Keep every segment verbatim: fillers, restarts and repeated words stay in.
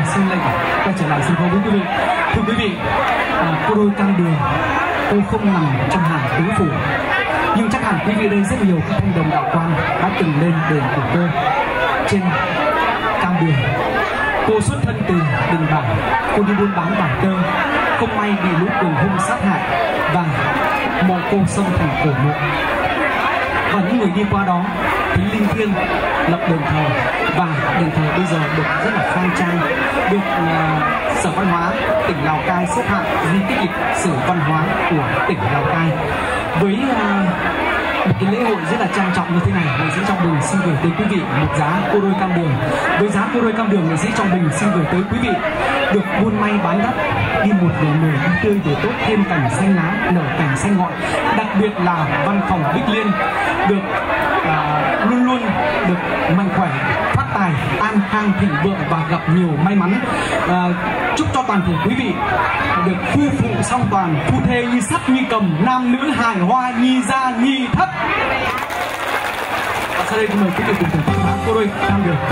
xin lệnh quay trở lại sân khấu với quý vị. Thưa quý vị, à, cô đôi cam đường, tôi không nằm trong hàng tứ phủ, nhưng chắc hẳn quý vị đây rất nhiều các thanh đồng đạo quan đã từng lên đền của cô trên cam đường. Cô xuất thân từ Đình Bảng, cô đi buôn bán bản tơ, không may bị lũ cường hung sát hại và mộ cô xông thành cổ mộ. Và những người đi qua đó thì linh thiêng lập đền thờ, và đền thờ bây giờ được rất là khang trang, được uh, Sở Văn hóa tỉnh Lào Cai xếp hạng di tích lịch sử văn hóa của tỉnh Lào Cai. Với uh, một cái lễ hội rất là trang trọng như thế này, nghệ sĩ Trong Bình xin gửi tới quý vị một giá cô đôi cam đường. Với giá cô đôi cam đường, nghệ sĩ Trong Bình xin gửi tới quý vị được buôn may bán đắt, đi một về mười, đi tươi về tốt, thêm cảnh xanh lá, nở cảnh xanh ngọn. Đặc biệt là văn phòng Bích Liên được uh, luôn luôn được mạnh khỏe, phát tài, an khang thịnh vượng và gặp nhiều may mắn. Uh, chúc cho toàn thể quý vị được phu phụ song toàn, phu thê như sắt như cầm, nam nữ hài hoa, nhi gia nhi thất. Và sau đây mời quý vị cùng thưởng thức cô đôi cam đường.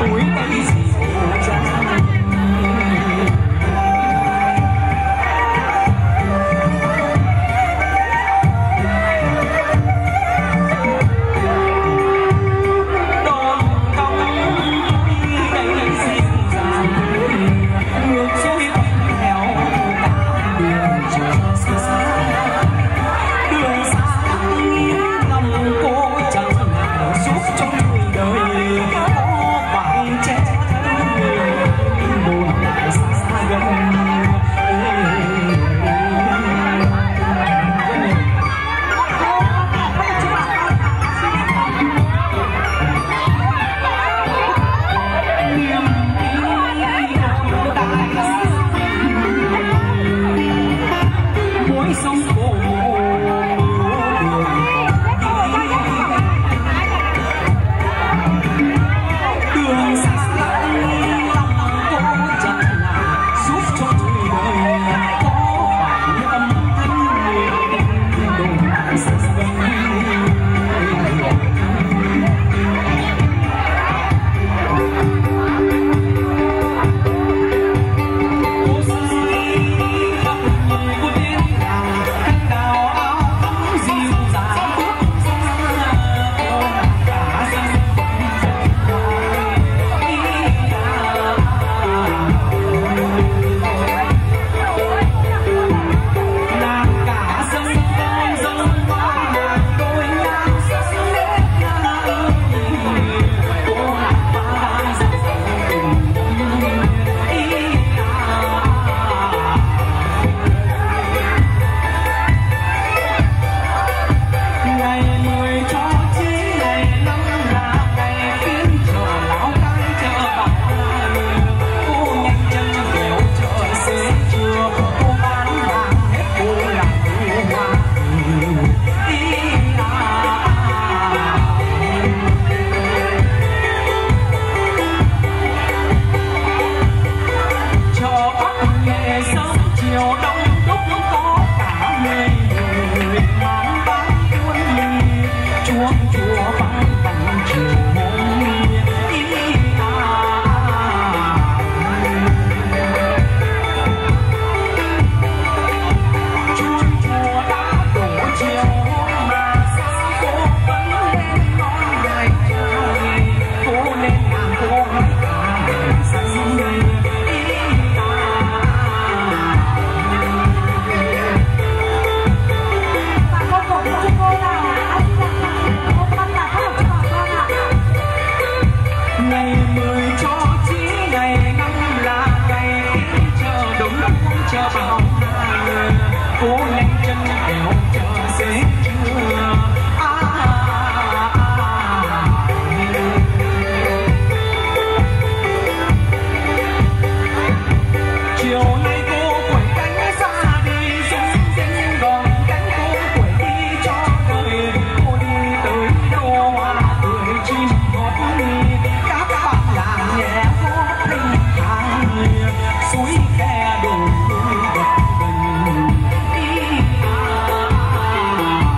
Suối khe đồi bật gần.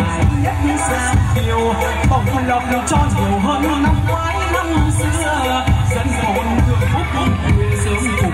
giải nhất sao kiều bổng lộc cho nhiều hơn năm ngoái năm xưa dân hồn thượng phúc nguyện sớm cùng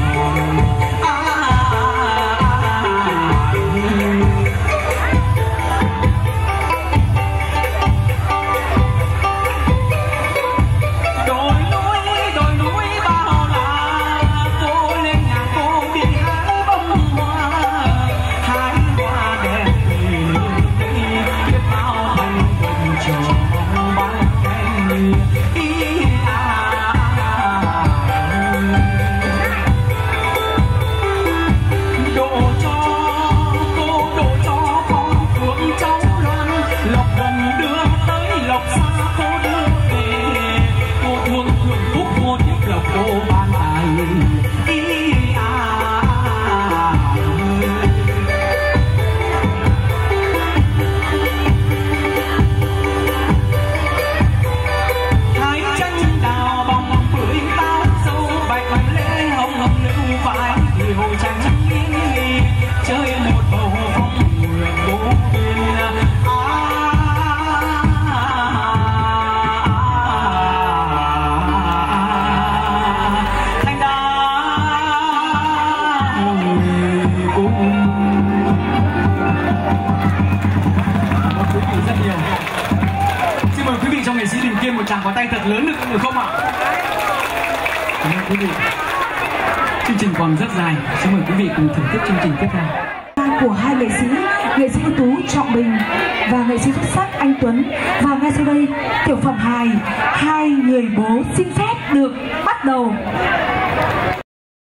chàng có tay thật lớn được được không ạ? Cảm ơn quý vị. Chương trình còn rất dài, xin mời quý vị cùng thưởng thức chương trình tiếp theo. Của hai nghệ sĩ, nghệ sĩ ưu tú Trọng Bình và nghệ sĩ xuất sắc Anh Tuấn. Và ngay sau đây, tiểu phẩm hài Hai Người Bố xin phép được bắt đầu.